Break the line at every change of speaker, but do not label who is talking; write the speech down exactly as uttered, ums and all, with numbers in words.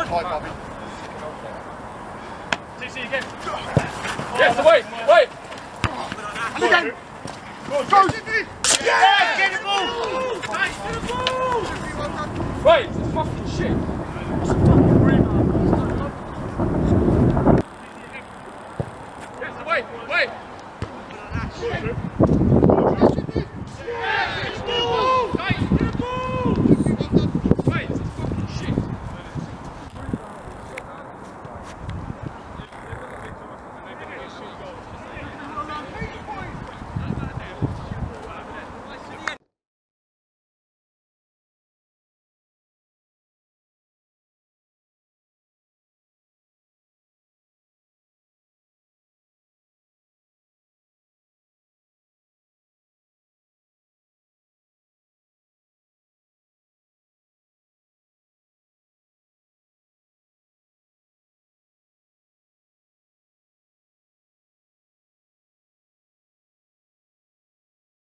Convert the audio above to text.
Hi, Bobby.
C C again. Yes, wait, wait.
And again. Go, Sydney.
Yeah, get the ball. Nice, get the ball. Wait, it's fucking shit. Yes, wait, wait. Shit.